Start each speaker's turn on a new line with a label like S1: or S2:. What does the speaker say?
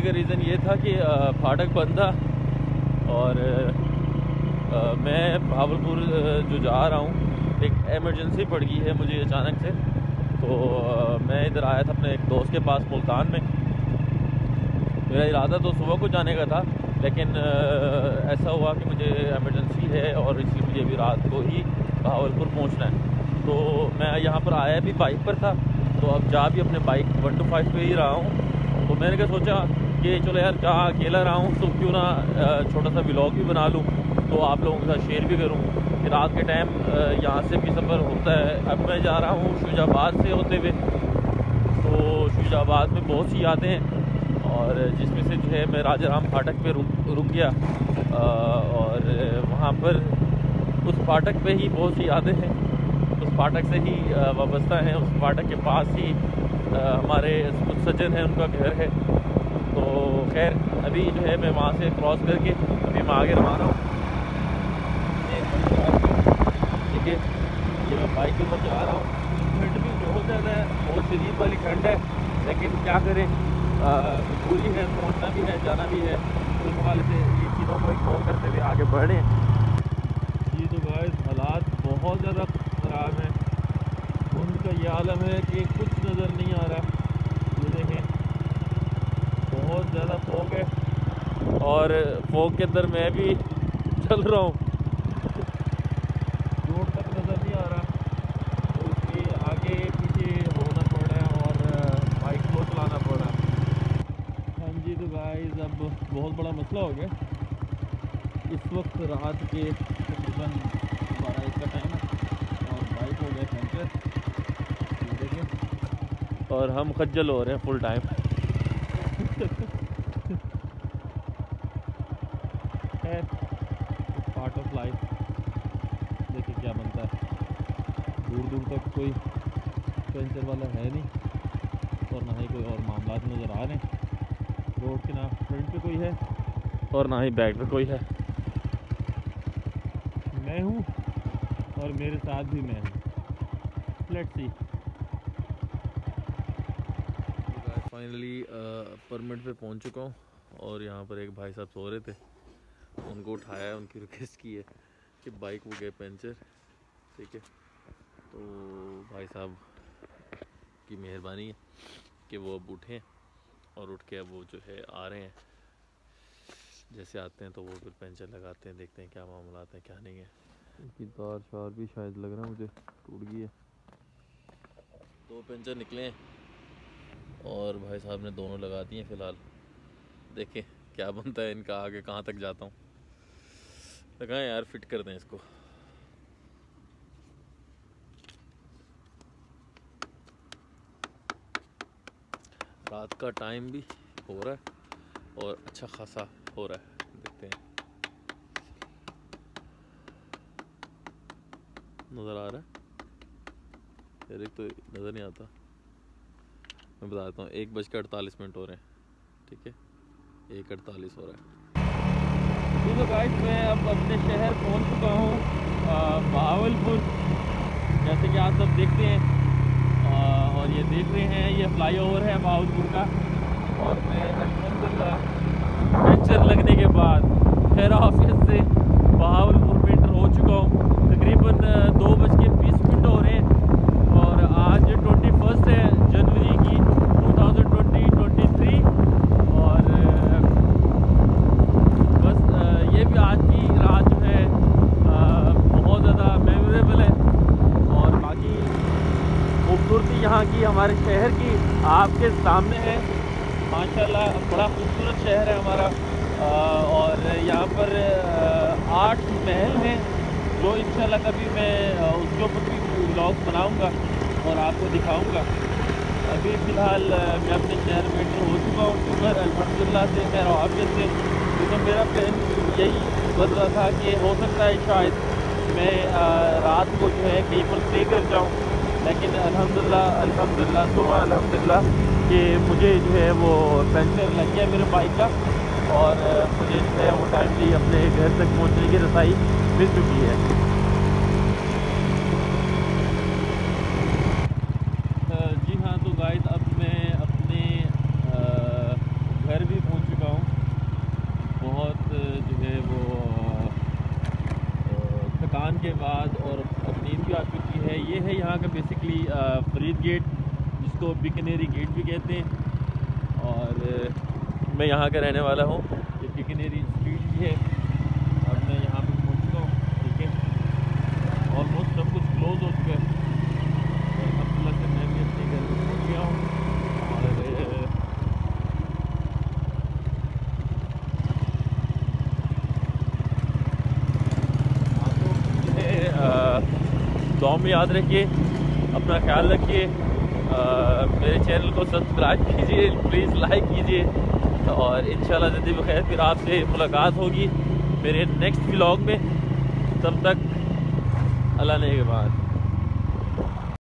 S1: का रीज़न ये था कि फाटक बंद था और मैं भावलपुर जो जा रहा हूँ, एक एमरजेंसी पड़ गई है मुझे अचानक से। तो मैं इधर आया था अपने एक दोस्त के पास मुल्तान में। मेरा इरादा तो सुबह को जाने का था, लेकिन ऐसा हुआ कि मुझे एमरजेंसी है और इसलिए मुझे अभी रात को ही भावलपुर पहुंचना है। तो मैं यहाँ पर आया भी बाइक पर था, तो अब जा भी अपने बाइक 125 पे ही रहा हूँ। तो मैंने क्या सोचा कि चलो यार कहाँ अकेला रहा हूँ तो क्यों ना छोटा सा व्लॉग भी बना लूँ, तो आप लोगों के साथ शेयर भी करूँ कि रात के टाइम यहाँ से भी सफ़र होता है। अब मैं जा रहा हूँ शुजाबाद से होते हुए, तो शुजाबाद में बहुत सी यादें हैं और जिसमें से जो है मैं राजा राम फाटक पे रुक गया और वहाँ पर उस फाटक पे ही बहुत सी यादें हैं, उस फाटक से ही वाबस्ता हैं। उस फाटक के पास ही हमारे कुछ सज्जन हैं, उनका घर है। तो खैर अभी जो है मैं वहाँ से क्रॉस करके अभी मैं आगे रवाना हूँ। ठीक है, ये मैं बाइक के ऊपर जा रहा हूँ। ठंड भी बहुत ज़्यादा है, बहुत शदीद वाली ठंड है, लेकिन क्या करें, मजबूरी है, पहुँचना भी है, जाना भी है। उस हवाले से ये चीज़ों को इग्नोर करते हुए आगे बढ़े। ये तो गाइस हालात बहुत ज़्यादा ख़राब हैं। उनका ये आलम है कि कुछ नज़र नहीं आ रहा। ये देखें, बहुत ज़्यादा फॉग है और फॉग के अंदर मैं भी चल रहा हूँ, रोड तक नज़र नहीं आ रहा। तो इसलिए आगे पीछे होना पड़ रहा है और बाइक को चलाना पड़ रहा है। हाँ जी, तो गाइस अब बहुत बड़ा मसला हो गया। इस वक्त रात के तकरीबन 12 का टाइम है और बाइक हो गया पंचर, देखें, और हम खज्जल हो रहे हैं फुल टाइम। है पार्ट ऑफ लाइफ। देखिए क्या बनता है, दूर दूर तक कोई पंचर वाला है नहीं और ना ही कोई और मामला नज़र आ रहे हैं। रोड के ना फ्रंट पे कोई है और ना ही बैक पे कोई है। मैं हूँ और मेरे साथ भी मैं हूँ। Let's see. फाइनली परमिट पे पहुँच चुका हूँ और यहाँ पर एक भाई साहब सो रहे थे, उनको उठाया है, उनकी रिक्वेस्ट की है कि बाइक हो गए पंचर। ठीक है, तो भाई साहब की मेहरबानी है कि वो अब उठें और उठ के अब वो जो है आ रहे हैं। जैसे आते हैं तो वो फिर पंचर लगाते हैं, देखते हैं क्या मामला आता है क्या नहीं है। इसकी तार शार भी शायद लग रहा है मुझे टूट गई है। 2 पंचर निकले हैं और भाई साहब ने दोनों लगा दिए फ़िलहाल। देखें क्या बनता है इनका, आगे कहाँ तक जाता हूँ। लगाएं यार, फिट कर दें इसको। रात का टाइम भी हो रहा है और अच्छा खासा हो रहा है, देखते हैं। नज़र आ रहा है यार, एक तो नज़र नहीं आता। मैं बता देता हूँ, 1:48 हो रहे हैं। ठीक है, 1:48 हो रहा है। तो गाइस मैं अब अपने शहर पहुँच चुका हूँ, भावलपुर, जैसे कि आप सब देखते हैं। और ये देख रहे हैं, ये फ्लाईओवर है भावलपुर का। और मैं पंचर लगने के बाद खैर ऑफिस से भावलपुर में एंटर हो चुका हूँ। तकरीबन 2:20 हो रहे हैं और आज 21 है जनवरी की 2023। और बस ये भी आज की रात जो है बहुत ज़्यादा मेमोरेबल है। और बाकी खूबसूरती यहाँ की, हमारे शहर की आपके सामने है। माशाल्लाह बड़ा खूबसूरत शहर है हमारा। और यहाँ पर 8 महल हैं जो इंशाल्लाह कभी मैं उसके ऊपर भी व्लॉग बनाऊँगा और आपको दिखाऊँगा। अभी फ़िलहाल मैं अपने शहर में एंटर हो चुका हूँ शुक्र अल्हम्दुलिल्लाह से, खैर आफियत से। क्योंकि मेरा प्लान यही बन रहा था कि हो सकता है शायद मैं रात को जो है कहीं पर स्टे कर जाऊँ, लेकिन अल्हम्दुलिल्लाह तो अल्हम्दुलिल्लाह कि मुझे जो है वो पंचर लग गया मेरे बाइक का और मुझे जो है वो टाइमली अपने घर तक पहुंचने की रसाई मिल चुकी है। जी हाँ, तो गाइस अब मैं अपने घर भी पहुंच ये है यहाँ का बेसिकली फरीद गेट, जिसको बीकानेरी गेट भी कहते हैं। और मैं यहाँ का रहने वाला हूँ। ये बीकानेरी स्ट्रीट भी है। अब मैं यहाँ पे पहुँच चुका हूँ, ठीक है। ऑलमोस्ट सब कुछ क्लोज हो चुका है। अल्हम्दुलिल्लाह से मैं भी अपने घर में पहुँच गया हूँ। और दुआ में याद रखिए, अपना ख्याल रखिए। मेरे चैनल को सब्सक्राइब कीजिए, प्लीज़ लाइक कीजिए। और इंशाल्लाह ज़िंदगी बखैर फिर आपसे मुलाकात होगी मेरे नेक्स्ट व्लॉग में। तब तक अल्लाह ने के बाद।